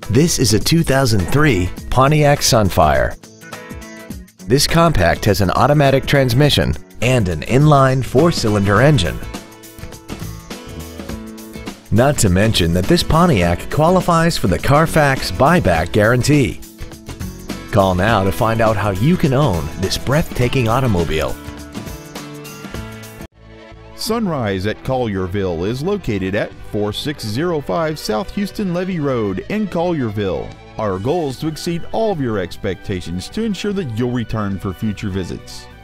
This is a 2003 Pontiac Sunfire. This compact has an automatic transmission and an inline 4-cylinder engine. Not to mention that this Pontiac qualifies for the Carfax buyback guarantee. Call now to find out how you can own this breathtaking automobile. Sunrise at Collierville is located at 4605 South Houston Levee Road in Collierville. Our goal is to exceed all of your expectations to ensure that you'll return for future visits.